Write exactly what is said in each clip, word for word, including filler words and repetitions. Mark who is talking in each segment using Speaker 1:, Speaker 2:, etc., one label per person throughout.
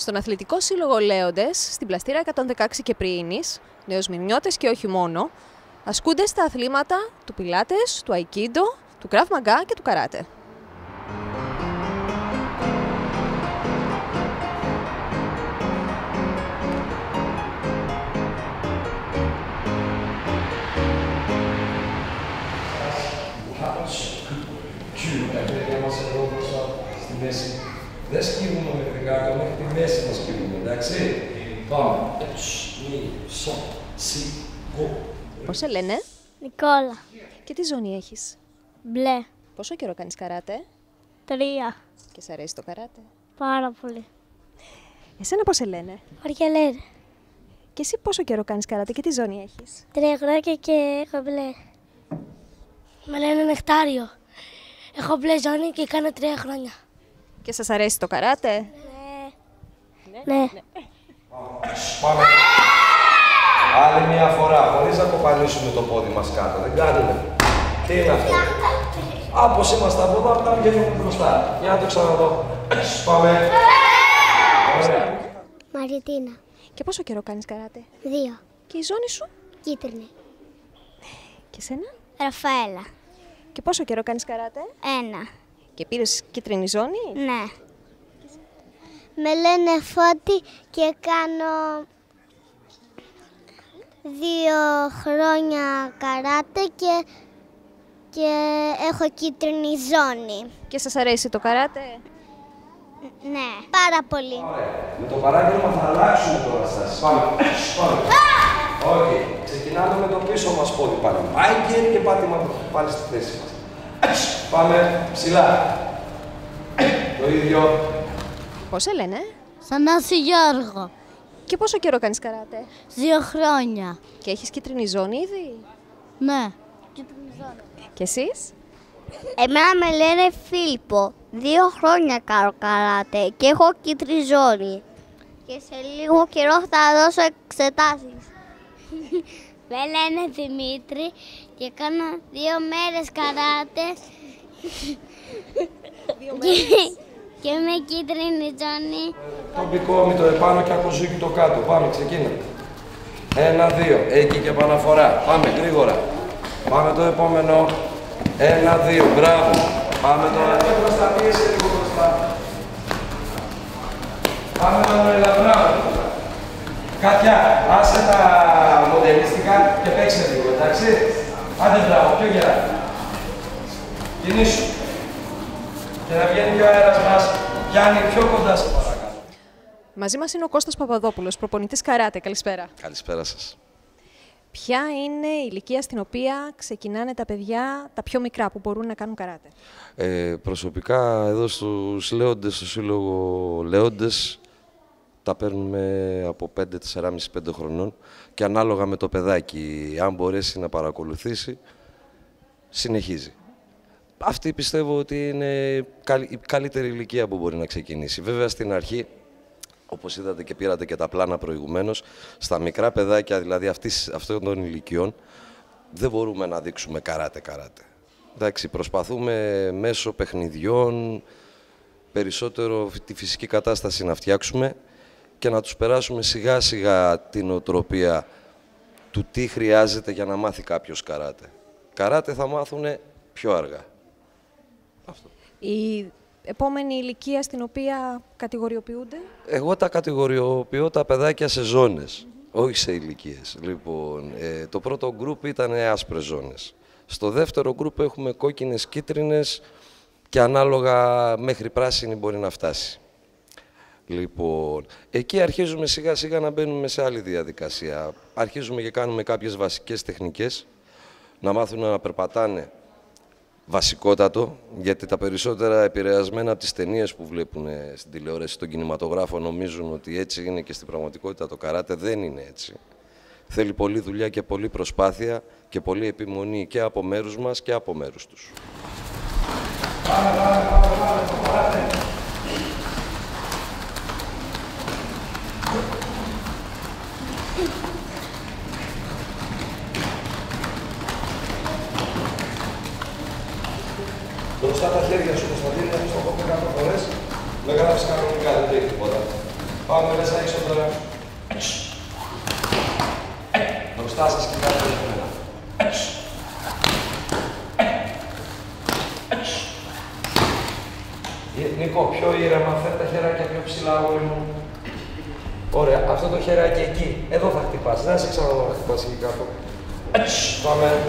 Speaker 1: Στον Αθλητικό Σύλλογο Λέοντες, στην Πλαστήρα εκατόν δεκαέξι και Πριήνης, νεοσμηνιώτες και όχι μόνο, ασκούνται στα αθλήματα του πιλάτες, του αϊκίντο, του κραβ μαγκά και του καράτε.
Speaker 2: Δεν σκύβουμε με την κάρτα, μέχρι τη μέση να σκύβουμε, εντάξει. Πάμε.
Speaker 1: Πώς σε λένε?
Speaker 3: Νικόλα.
Speaker 1: Και τι ζώνη έχεις?
Speaker 3: Μπλε.
Speaker 1: Πόσο καιρό κάνεις καράτε?
Speaker 3: Τρία.
Speaker 1: Και σε αρέσει το καράτε?
Speaker 3: Πάρα πολύ.
Speaker 1: Εσένα πώς σε λένε?
Speaker 3: Αργελέν.
Speaker 1: Και εσύ πόσο καιρό κάνεις καράτε και τι ζώνη έχεις?
Speaker 3: Τρία χρόνια και έχω μπλε. Με λένε Νεκτάριο. Έχω μπλε ζώνη και κάνω τρία χρόνια.
Speaker 1: Και σας αρέσει το καράτε?
Speaker 3: Ναι. Ναι. ναι.
Speaker 2: Πάμε. Άλλη μια φορά, χωρίς να κοπανίσουμε το πόδι μας κάτω. Δεν κάνουμε. Τι είναι αυτό? Άπως είμαστε από εδώ, απλά βγαίνουμε μπροστά. Για να το ξαναδώ. Πάμε. Ωραία.
Speaker 3: Μαριτίνα.
Speaker 1: Και πόσο καιρό κάνεις καράτε?
Speaker 3: Δύο.
Speaker 1: Και η ζώνη σου?
Speaker 3: Κίτρινη.
Speaker 1: Και σένα?
Speaker 3: Ραφαέλα.
Speaker 1: Και πόσο καιρό κάνεις καράτε?
Speaker 3: Ένα.
Speaker 1: Και πήρες κίτρινη ζώνη?
Speaker 3: Ναι. Με λένε Φώτη και κάνω δύο χρόνια καράτε και, και έχω κίτρινη ζώνη.
Speaker 1: Και σας αρέσει το καράτε?
Speaker 3: Ναι, πάρα πολύ.
Speaker 2: Ωραία. Με το παράγγελμα θα αλλάξουμε τώρα στάσεις. Πάμε. Πάμε. Όχι. Ξεκινάμε με το πίσω μας πόδι πάνω. Άγκερ και πάτημα πάλι στη θέση μας. Πάμε ψηλά. Το ίδιο.
Speaker 1: Πώς σε λένε?
Speaker 3: Θανάση Γιώργο.
Speaker 1: Και πόσο καιρό κάνεις καράτε?
Speaker 3: Δύο χρόνια.
Speaker 1: Και έχεις κίτρινη ζώνη ήδη?
Speaker 3: Ναι.
Speaker 1: Και εσείς?
Speaker 3: Εμένα με λένε Φίλιππο. Δύο χρόνια κάνω καράτε και έχω κίτρινη ζώνη. Και σε λίγο καιρό θα δώσω εξετάσεις. Με λένε Δημήτρη και κάνω δύο μέρες καράτε.
Speaker 1: Δύο μέρες.
Speaker 3: Και με κίτρινη ζώνη.
Speaker 2: Το μπικόμι το επάνω και ακουζούκι το κάτω. Πάμε, ξεκίνα. Ένα, δύο. Εκεί και επαναφορά. Πάμε γρήγορα. Πάμε το επόμενο. Ένα, δύο. Μπράβο. Πάμε τώρα πιο μπροστά. Πίεσε λίγο μπροστά. Πάμε τώρα ελαφρά. Κάτια, άσε τα μοντελιστικά και παίξε λίγο, εντάξει. Άντε μπράβο, πιο γερά. Κινήσου. Και να βγαίνει και ο αέρας μας, πιάνει πιο κοντά σε παρακάτω.
Speaker 1: Μαζί μας είναι ο Κώστας Παπαδόπουλος, προπονητής καράτε. Καλησπέρα.
Speaker 4: Καλησπέρα σας.
Speaker 1: Ποια είναι η ηλικία στην οποία ξεκινάνε τα παιδιά, τα πιο μικρά, που μπορούν να κάνουν καράτε?
Speaker 4: Ε, προσωπικά εδώ στους Λέοντες, στο Σύλλογο Λέοντες, τα παίρνουμε από πέντε, τέσσερα και μισό πέντε χρονών και ανάλογα με το παιδάκι, αν μπορέσει να παρακολουθήσει, συνεχίζει. Αυτή πιστεύω ότι είναι η καλύτερη ηλικία που μπορεί να ξεκινήσει. Βέβαια στην αρχή, όπως είδατε και πήρατε και τα πλάνα προηγουμένως, στα μικρά παιδάκια, δηλαδή αυτής, αυτών των ηλικιών, δεν μπορούμε να δείξουμε καράτε-καράτε. Εντάξει, προσπαθούμε μέσω παιχνιδιών περισσότερο τη φυσική κατάσταση να φτιάξουμε και να τους περάσουμε σιγά-σιγά την οτροπία του τι χρειάζεται για να μάθει κάποιος καράτε. Καράτε θα μάθουν πιο αργά. Αυτό.
Speaker 1: Η επόμενη ηλικία στην οποία κατηγοριοποιούνται?
Speaker 4: Εγώ τα κατηγοριοποιώ τα παιδάκια σε ζώνες, mm-hmm. όχι σε ηλικίες. Λοιπόν, ε, το πρώτο γκρουπ ήταν άσπρες ζώνες. Στο δεύτερο γκρουπ έχουμε κόκκινες, κίτρινες και ανάλογα μέχρι πράσινη μπορεί να φτάσει. Λοιπόν, εκεί αρχίζουμε σιγά σιγά να μπαίνουμε σε άλλη διαδικασία. Αρχίζουμε και κάνουμε κάποιες βασικές τεχνικές, να μάθουν να περπατάνε. Βασικότατο, γιατί τα περισσότερα επηρεασμένα από τις ταινίες που βλέπουν στην τηλεόραση, στον κινηματογράφο, νομίζουν ότι έτσι είναι και στην πραγματικότητα το καράτε. Δεν είναι έτσι. Θέλει πολλή δουλειά και πολλή προσπάθεια και πολλή επιμονή και από μέρους μας και από μέρους τους.
Speaker 2: Πάμε, πάμε, πάμε, πάμε, το καράτε. Μπροστά τα χέρια σου, Κωνσταντίνε, στο κόπο εκατό φορές, με γράφεις κανονικά, δεν τρέχει τίποτα. Πάμε μέσα έξω τώρα. Μπροστά σας κοιτάτε εμένα. Νίκο, πιο ήρεμα, φέρ' τα χεράκια πιο ψηλά, αγόρι μου. Ωραία, αυτό το χεράκι εκεί, εδώ θα χτυπάς, δεν σε ξαναδώ να χτυπάς εκεί κάτω. Πάμε.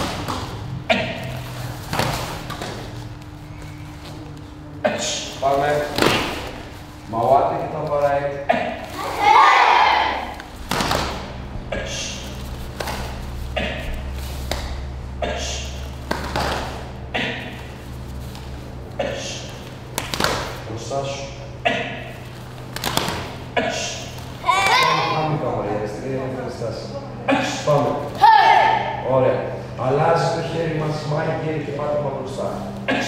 Speaker 2: Πάμε. Μαουάτε και τα βαράει. Μπροστά σου. Πάμε τα βαριά, στην ίδια στάση. Πάμε. Ωραία. Αλλάζει το χέρι μας, μάγει και πάτημα μπροστά.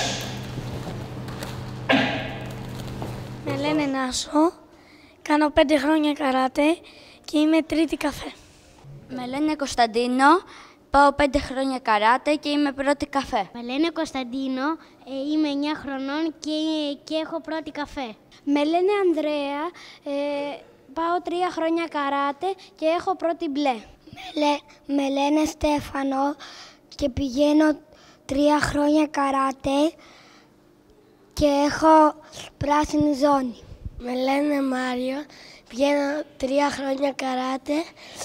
Speaker 5: Με λένε Νάσο, κάνω πέντε χρόνια καράτε και είμαι τρίτη καφέ.
Speaker 6: Με λένε Κωνσταντίνο, πάω πέντε χρόνια καράτε και είμαι πρώτη καφέ.
Speaker 3: Με λένε Κωνσταντίνο, ε, είμαι εννιά χρονών και, και έχω πρώτη καφέ.
Speaker 5: Με λένε Ανδρέα, ε, πάω τρία χρόνια καράτε και έχω πρώτη μπλε. Με, λέ, με λένε Στέφανο και πηγαίνω τρία χρόνια καράτε και έχω πράσινη ζώνη. Με λένε Μάριο, πηγαίνω τρία χρόνια καράτε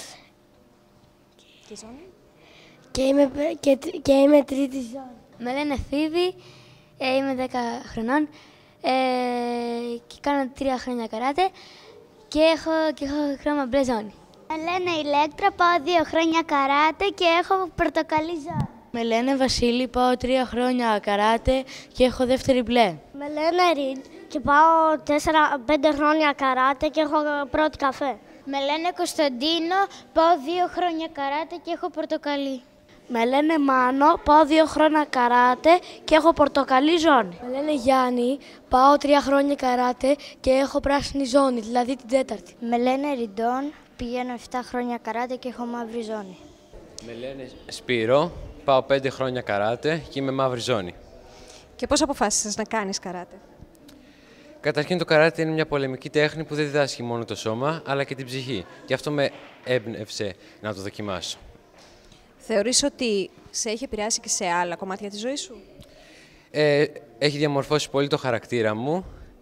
Speaker 1: Και ζώνη.
Speaker 5: και είμαι, και, και είμαι τρίτη ζώνη.
Speaker 6: Με λένε Φίβη, ε, είμαι δέκα χρονών ε, και κάνω τρία χρόνια καράτε και έχω, και έχω χρώμα μπλε ζώνη.
Speaker 3: Με λένε Ηλέκτρα, πάω δύο χρόνια καράτε και έχω πορτοκαλί ζώνη.
Speaker 6: Με λένε Βασίλη, πάω τρία χρόνια καράτε και έχω δεύτερη μπλε.
Speaker 3: Με λένε Ριντ και πάω τέσσερα πέντε χρόνια καράτε και έχω πρώτη καφέ. Με λένε Κωνσταντίνο, πάω δύο χρόνια καράτε και έχω πορτοκαλί.
Speaker 5: Με λένε Μάνο, πάω δύο χρόνια καράτε και έχω πορτοκαλί ζώνη. Με λένε Γιάννη, πάω τρία χρόνια καράτε και έχω πράσινη ζώνη, δηλαδή την τέταρτη.
Speaker 3: Με λένε Ριντόν, πηγαίνω επτά χρόνια καράτε και έχω μαύρη ζώνη.
Speaker 7: Με λένε Σπύρο, πάω πέντε χρόνια καράτε και είμαι μαύρη ζώνη.
Speaker 1: Και πώς αποφάσισες να κάνεις καράτε?
Speaker 7: Καταρχήν το καράτε είναι μια πολεμική τέχνη που δεν διδάσκει μόνο το σώμα, αλλά και την ψυχή. Και αυτό με έμπνευσε να το δοκιμάσω.
Speaker 1: Θεωρείς ότι σε έχει επηρεάσει και σε άλλα κομμάτια της ζωής σου?
Speaker 7: Ε, έχει διαμορφώσει πολύ το χαρακτήρα μου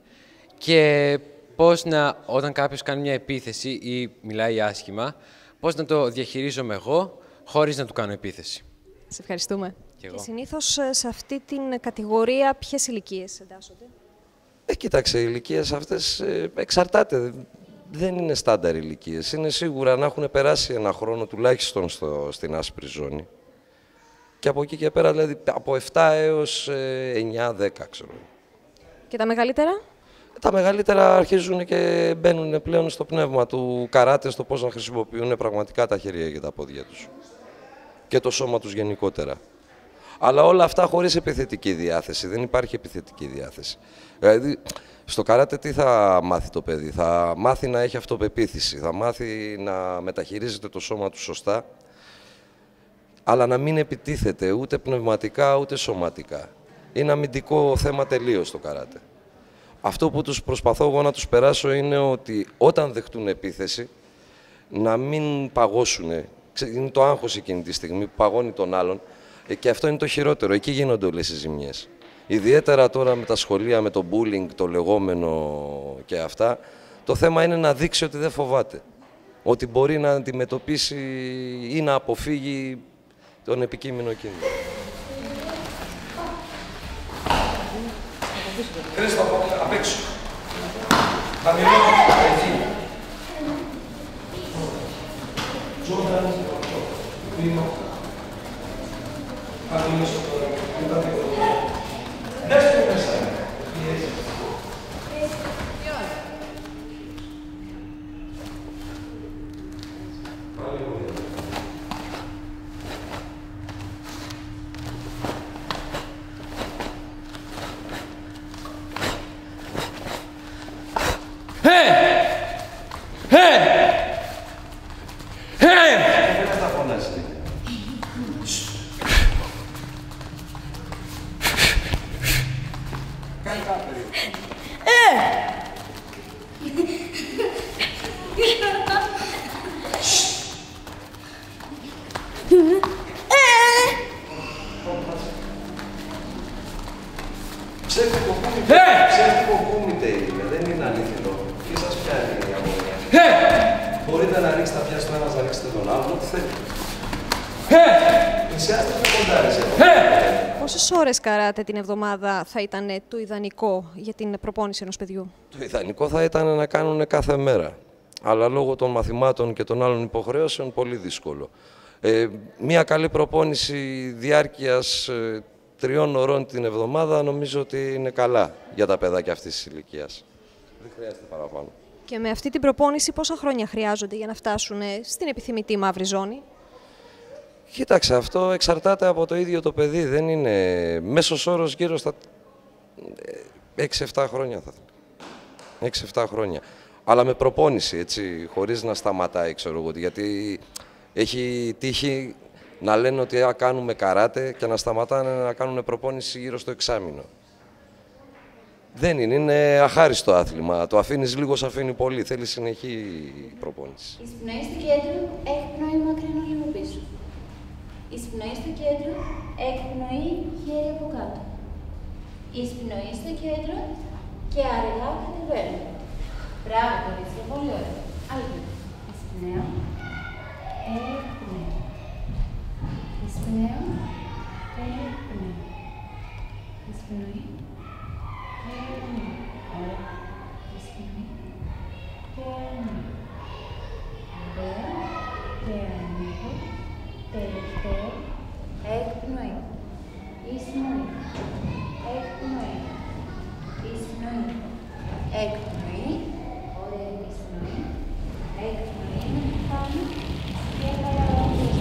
Speaker 7: και πώς να, όταν κάποιος κάνει μια επίθεση ή μιλάει άσχημα, πώς να το διαχειρίζομαι εγώ χωρίς να του κάνω επίθεση.
Speaker 1: Σε ευχαριστούμε.
Speaker 7: Και,
Speaker 1: και συνήθως σε αυτή την κατηγορία ποιες ηλικίες εντάσσονται?
Speaker 4: Ε, κοίταξε, οι ηλικίες αυτές ε, εξαρτάται. Δεν είναι στάνταρ ηλικίες. Είναι σίγουρα να έχουν περάσει ένα χρόνο τουλάχιστον στο, στην άσπρη ζώνη. Και από εκεί και πέρα, δηλαδή από επτά έως εννιά δέκα, ξέρω.
Speaker 1: Και τα μεγαλύτερα?
Speaker 4: Τα μεγαλύτερα αρχίζουν και μπαίνουν πλέον στο πνεύμα του καράτε, στο πώς να χρησιμοποιούν πραγματικά τα χέρια και τα πόδια τους. Και το σώμα τους γενικότερα. Αλλά όλα αυτά χωρίς επιθετική διάθεση. Δεν υπάρχει επιθετική διάθεση. Δηλαδή, στο καράτε τι θα μάθει το παιδί? Θα μάθει να έχει αυτοπεποίθηση, θα μάθει να μεταχειρίζεται το σώμα του σωστά, αλλά να μην επιτίθεται ούτε πνευματικά ούτε σωματικά. Είναι αμυντικό θέμα τελείως το καράτε. Αυτό που τους προσπαθώ εγώ να τους περάσω είναι ότι όταν δεχτούν επίθεση, να μην παγώσουν. Είναι το άγχος εκείνη τη στιγμή που παγώνει τον άλλον και αυτό είναι το χειρότερο. Εκεί γίνονται όλες οι ζημιές. Ιδιαίτερα τώρα με τα σχολεία, με το bullying, το λεγόμενο και αυτά, το θέμα είναι να δείξει ότι δεν φοβάται. Ότι μπορεί να αντιμετωπίσει ή να αποφύγει τον επικείμενο κίνδυνο.
Speaker 2: Χρήστο, απ' έξω. Χαμηλό, εκεί. Τζόρνταν, βήμα. Χαμηλό στο τώρα, μετά την κοντά. Δες το μέσα, πιέζεις.
Speaker 4: Ψεύτικο κούμιτε, ψεύτικο κούμιτε είναι, δεν είναι αλήθινο. Τι σας πιάνει η αμμονία. Μπορείτε να ρίξετε τα πιάσετε ένας, να ρίξετε τον άλλο, ό,τι θέλετε. Πλησιάστε με κοντάρες εδώ.
Speaker 1: Πόσες ώρες καράτε την εβδομάδα θα ήταν το ιδανικό για την προπόνηση ενός παιδιού?
Speaker 4: Το ιδανικό θα ήταν να κάνουν κάθε μέρα. Αλλά λόγω των μαθημάτων και των άλλων υποχρεώσεων πολύ δύσκολο. Ε, μία καλή προπόνηση διάρκειας ε, τριών ωρών την εβδομάδα νομίζω ότι είναι καλά για τα παιδάκια αυτής της ηλικίας. Δεν χρειάζεται παραπάνω.
Speaker 1: Και με αυτή την προπόνηση πόσα χρόνια χρειάζονται για να φτάσουν στην επιθυμητή μαύρη ζώνη?
Speaker 4: Κοίταξε, αυτό εξαρτάται από το ίδιο το παιδί. Δεν είναι μέσος όρος γύρω στα έξι εφτά χρόνια θα έξι εφτά χρόνια. Αλλά με προπόνηση, έτσι, χωρίς να σταματάει, ξέρω εγώ. Γιατί έχει τύχει να λένε ότι α, κάνουμε καράτε και να σταματάνε να κάνουν προπόνηση γύρω στο εξάμηνο. Δεν είναι, είναι αχάριστο άθλημα. Το αφήνεις λίγο, σε αφήνει πολύ. Θέλει συνεχή προπόνηση.
Speaker 8: Εισπνοή στο κέντρο, εκπνοή μακρινό λίγο πίσω. Εισπνοή στο κέντρο, εκπνοή χέρι από κάτω. Εισπνοή στο κέντρο και αργά κατεβαίνω. Μπράβο, κορίτσια, πολύ ωραία. Άλλη. Εισπνέω, εκπνέω. Εισπνέω, εκπνέω. Εισπνοή, εκπνοή. Ωραία. Εισπνοή, εκπνοή. Ωραία. Και ανοίγω. Τελευταίο. Εκπνοή. Εισπνοή. Εκπνοή. Εισπνοή. Εκπνοή. Ωραία, εισπνοή. Εκπνοή. Πάμε. Και παραγωγή.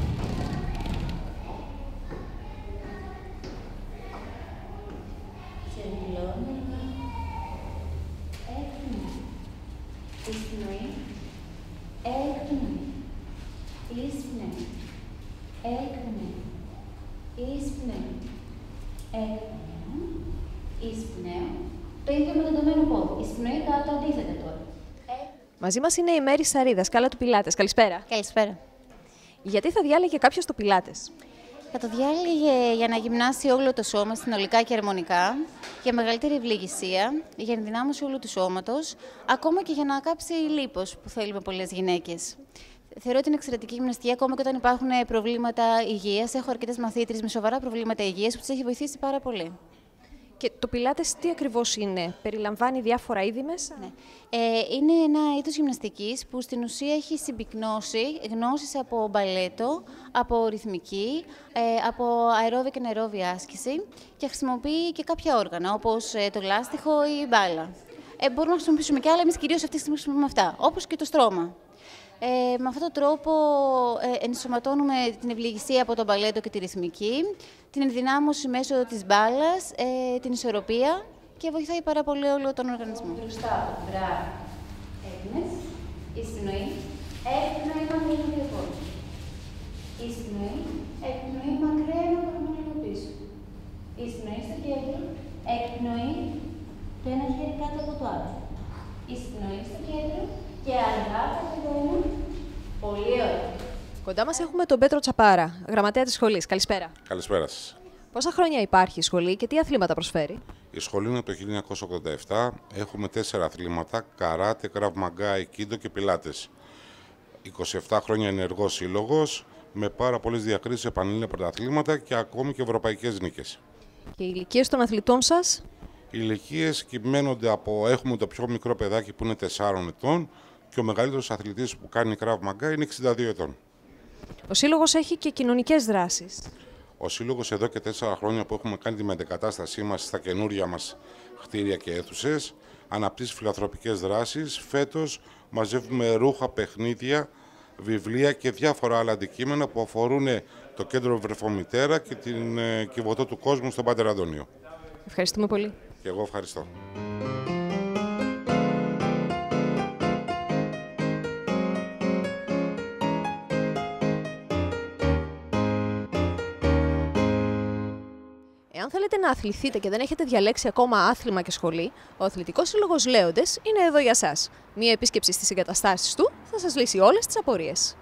Speaker 8: Ξεδηλώνω. Εκπνοή. Εισπνοή. Εκπνοή. Εισπνοή. Εκπνοή. Εισπνοή. Εκπνοή. Εισπνέω. Το ίδιο με το δεδομένο πόδι. Εισπνοή κάτω, αντίθετα τώρα.
Speaker 1: Μαζί μας είναι η Μέρη Σαρή, δασκάλα του Πιλάτες. Καλησπέρα.
Speaker 9: Καλησπέρα.
Speaker 1: Γιατί θα διάλεγε κάποιος το Πιλάτες?
Speaker 9: Θα το διάλεγε για να γυμνάσει όλο το σώμα, συνολικά και αρμονικά, για μεγαλύτερη ευληγησία, για ενδυνάμωση όλου του σώματος, ακόμα και για να κάψει λίπος που θέλουμε πολλές γυναίκες. Θεωρώ ότι είναι εξαιρετική γυμναστική, ακόμα και όταν υπάρχουν προβλήματα υγείας. Έχω αρκετές μαθήτρες με σοβαρά προβλήματα υγείας που τις έχει βοηθήσει πάρα πολύ.
Speaker 1: Και το Πιλάτες τι ακριβώς είναι, περιλαμβάνει διάφορα είδη μέσα?
Speaker 9: Ναι. Ε, είναι ένα είδος γυμναστικής που στην ουσία έχει συμπυκνώσει γνώσεις από μπαλέτο, από ρυθμική, ε, από αερόβια και αναερόβια άσκηση και χρησιμοποιεί και κάποια όργανα, όπως ε, το λάστιχο ή η μπάλα. Ε, μπορούμε να χρησιμοποιήσουμε και άλλα, εμείς κυρίως αυτή τη στιγμή χρησιμοποιούμε αυτά, όπως και το στρώμα. Ε, με αυτόν τον τρόπο ε, ενσωματώνουμε την ευληγησία από το μπαλέτο και τη ρυθμική, την ενδυνάμωση μέσω της μπάλας, ε, την ισορροπία και βοηθάει πάρα πολύ όλο τον οργανισμό.
Speaker 8: Μπροστά, μπράβο. Έγινες. Εισπνοή. Εκπνοή μακραίνω λίγο πόδι. Εισπνοή. Εκπνοή μακραίνω λίγο πίσω. Εισπνοή στο κέντρο. Εκπνοή. Το ένα χέρι κάτω από το άλλο. Εισπνοή στο κέντρο. Και αργά κατεβαίνω. Πολύ ωραία.
Speaker 1: Κοντά μας έχουμε τον Πέτρο Τσαπάρα, γραμματέα της σχολής. Καλησπέρα.
Speaker 10: Καλησπέρα σας.
Speaker 1: Πόσα χρόνια υπάρχει η σχολή και τι αθλήματα προσφέρει?
Speaker 10: Η σχολή είναι από το χίλια εννιακόσια ογδόντα επτά. Έχουμε τέσσερα αθλήματα: καράτε, κραβ μαγκά, αικίντο και πιλάτες. είκοσι επτά χρόνια ενεργός σύλλογος, με πάρα πολλές διακρίσεις, επανείληνα πρωταθλήματα και ακόμη και ευρωπαϊκές νίκες.
Speaker 1: Και οι ηλικίες των αθλητών σας?
Speaker 10: Οι ηλικίες κυμαίνονται από. Έχουμε το πιο μικρό παιδάκι που είναι τεσσάρων ετών και ο μεγαλύτερος αθλητής που κάνει κραβ μαγκά είναι εξήντα δύο ετών.
Speaker 1: Ο Σύλλογος έχει και κοινωνικές δράσεις.
Speaker 10: Ο Σύλλογος εδώ και τέσσερα χρόνια που έχουμε κάνει τη μετεγκατάστασή μας στα καινούργια μας κτίρια και αίθουσες, αναπτύσσει φιλανθρωπικές δράσεις. Φέτος μαζεύουμε ρούχα, παιχνίδια, βιβλία και διάφορα άλλα αντικείμενα που αφορούν το κέντρο Βρεφομητέρα και την ε, Κιβωτό του Κόσμου στον Πάτερ Αντωνίου.
Speaker 1: Ευχαριστούμε πολύ.
Speaker 10: Και εγώ ευχαριστώ.
Speaker 1: Εάν θέλετε να αθληθείτε και δεν έχετε διαλέξει ακόμα άθλημα και σχολή, ο Αθλητικός Σύλλογος Λέοντες είναι εδώ για σας. Μία επίσκεψη στις εγκαταστάσεις του θα σας λύσει όλες τις απορίες.